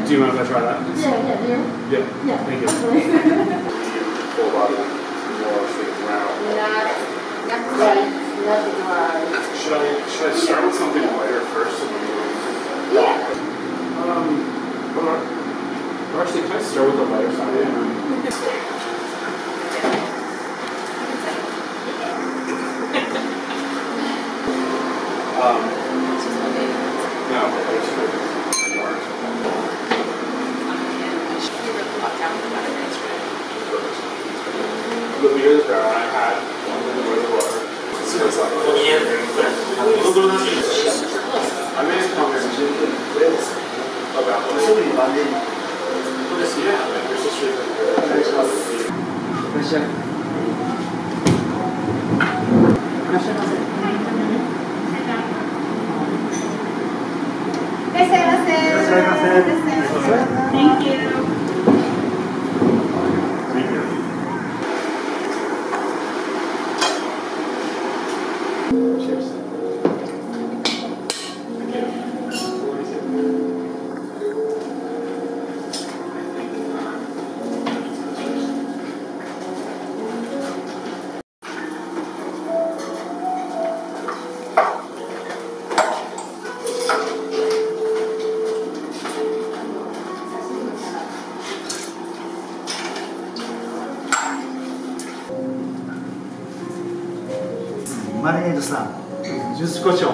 Do you mind if I try that? Yeah, do you? Yeah. Thank you. Full body, more round. Not right, not dry. Should I start with something lighter first? Yeah. Or actually, can I start with the lighter side? No, the beer is brown. I had one with the water. So it's like, I made a comment about what yeah, like your sister. Thank you. Cheers. マリネードさん、熟胡椒。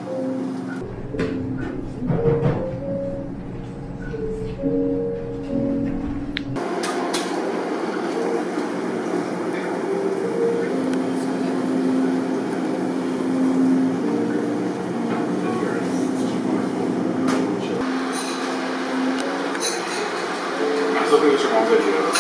Something that your mom videos.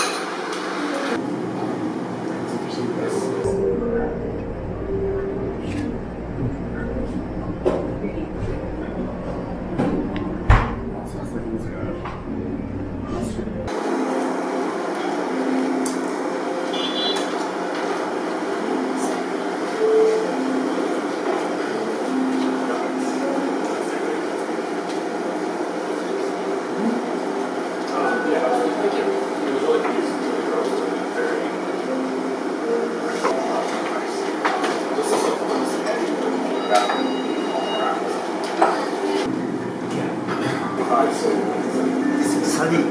Sunny.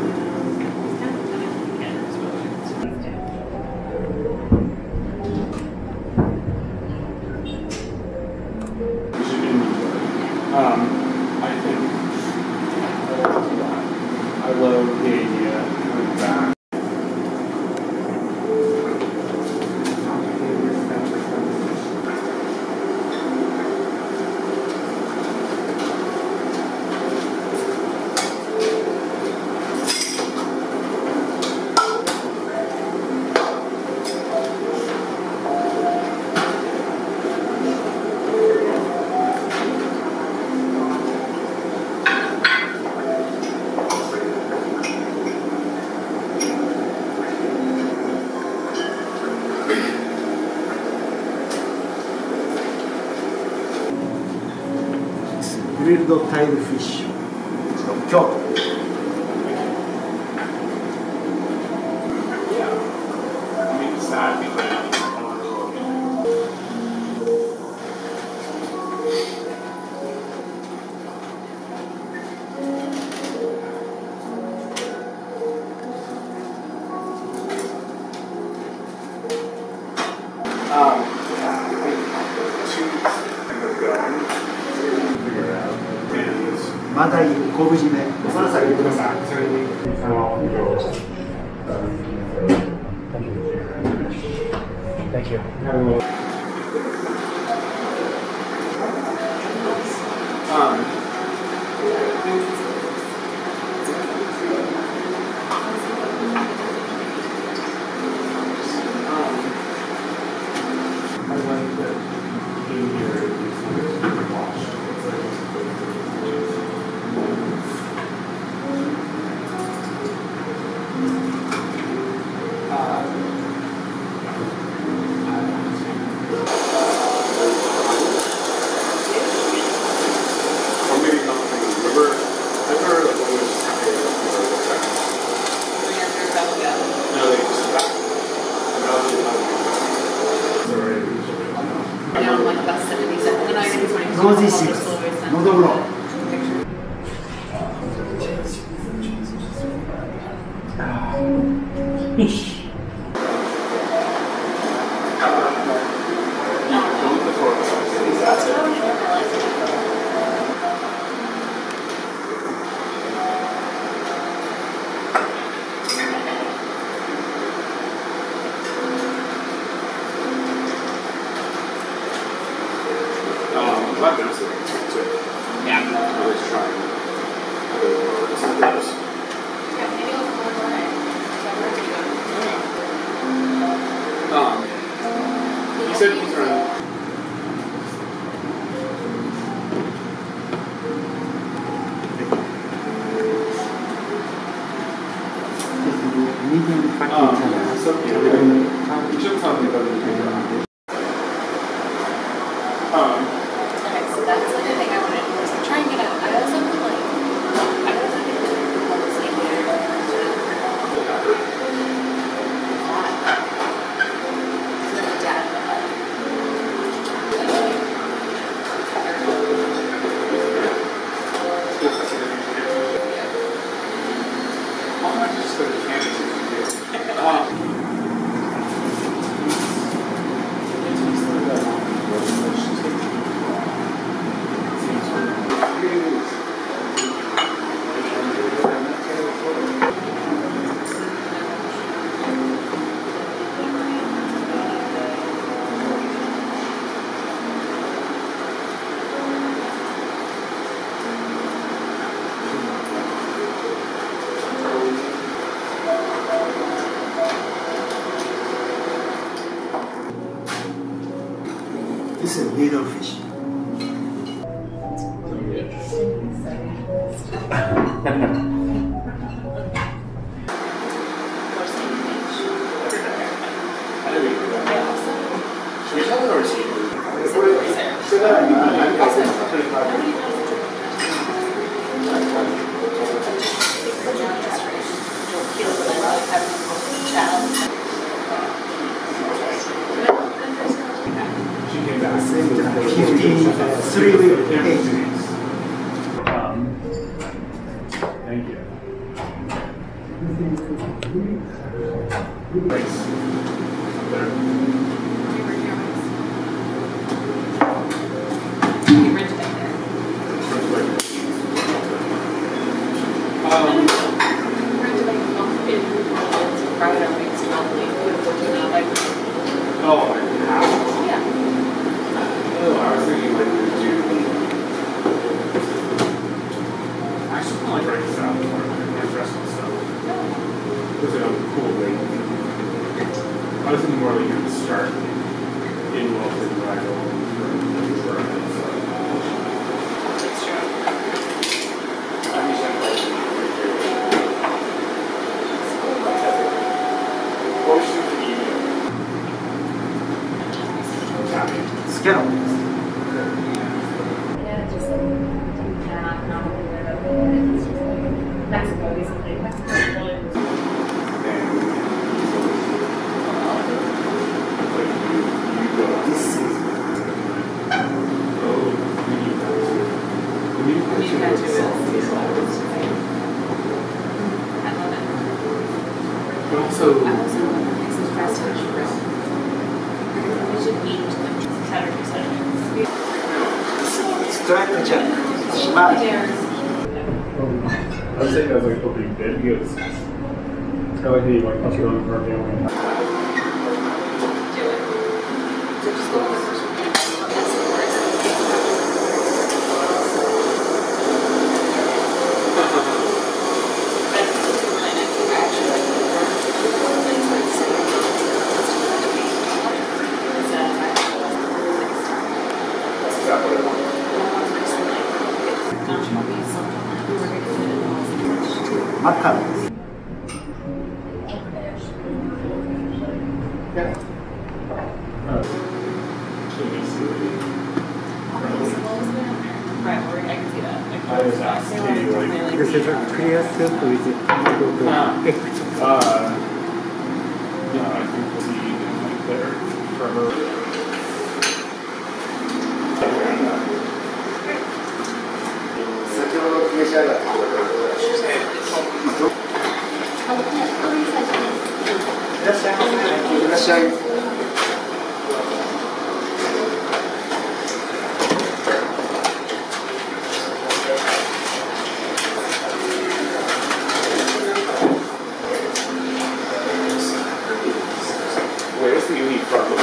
I think I love the idea of that. Grilled tail fish from Kyoto. Yeah. I mean, it's sad because Madai, Kobujime. Thank you. I like that in here wash. Fish. I've been to yeah, I was trying. You said these are. Medium package. So you should tell me about the Okay, so that's like the thing I want to do is I'm trying to get out. I also feel like I don't think it's really policy here. This is little fish. Thank you. I was thinking more like you would start in Wilson Rifle for what was you eating? Scallop. Yeah, just like not aware of it. It's just like Mexico, basically. Mexico. Also, Striped jack. Shimai. I was saying that was like opening bid because it's kind of like the like Australian for family. Macarons. This is a clear soup with tomato egg. Yeah, I think we'll see like there for her. しゃい。 Where's the uni from?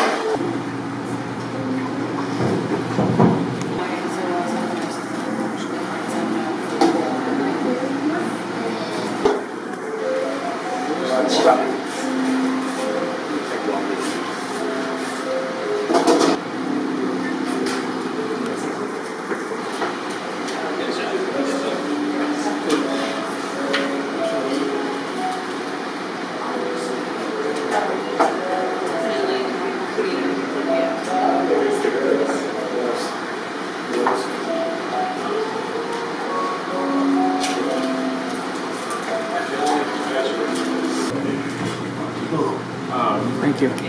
Thank you.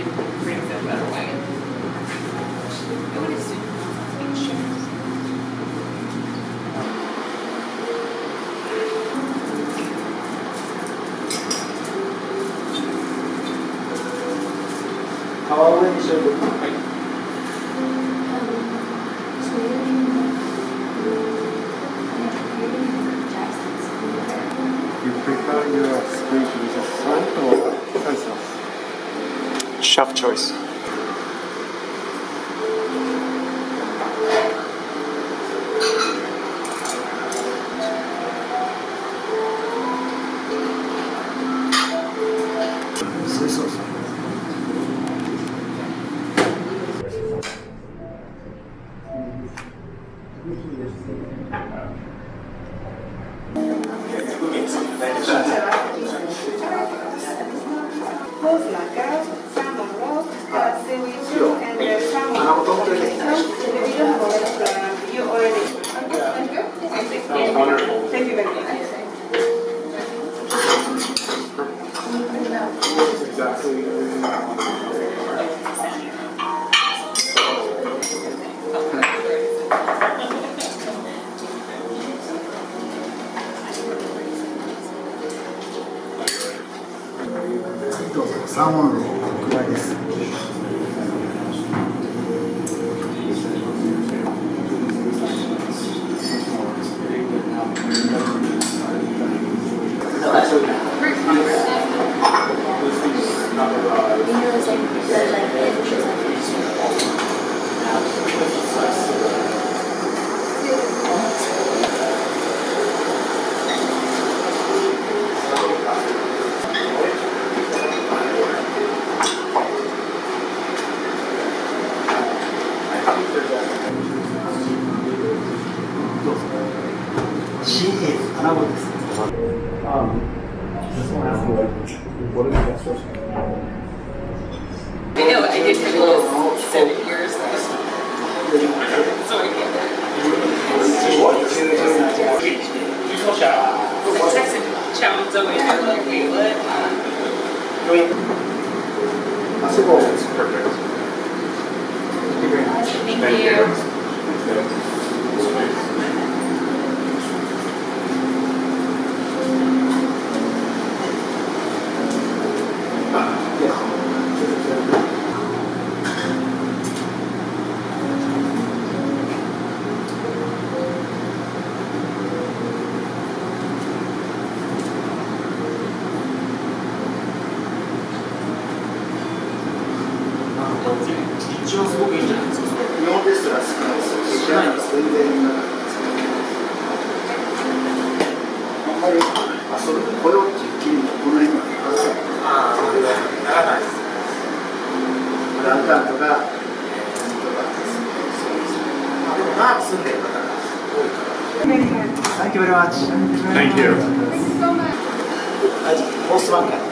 You prefer your squid with a salt or soy sauce? Chef choice. Soy sauce. Both like salmon roe, seaweed soup, and salmon. We don't have a lot of you already. Okay, thank you. Wonderful. Thank you very much. Exactly. Salmon roll. これです。新兵穴子です。 What did you guess? I know, I did for the last 7 years. So I get that. I texted Chow and Zoe and they were like, wait, what? Assessible. It's perfect. Thank you. Thank you very much. Thank you. Post one guy.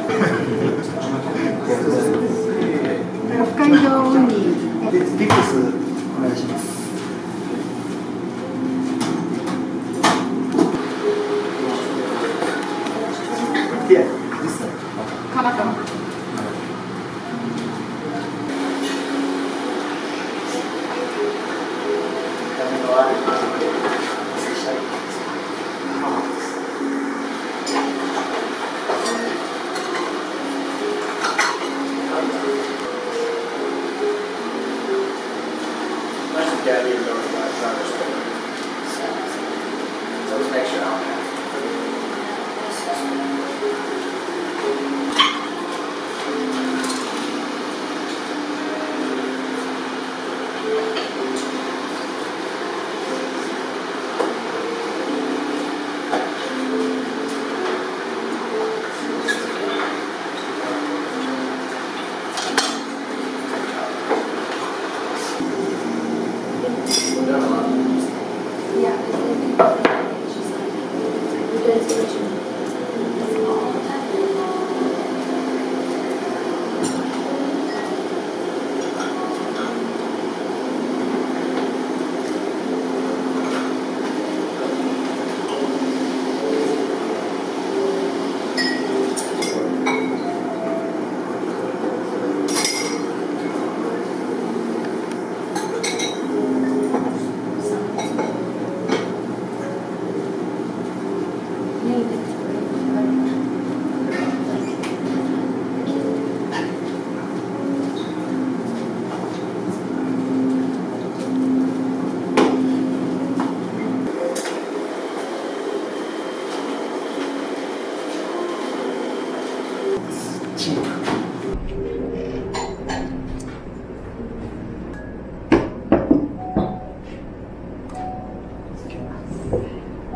北海道ウニ。 で、リップスお願いします。Here, this side. カマトロ。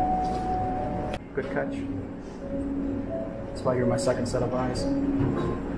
Good catch. That's why you're my second set of eyes.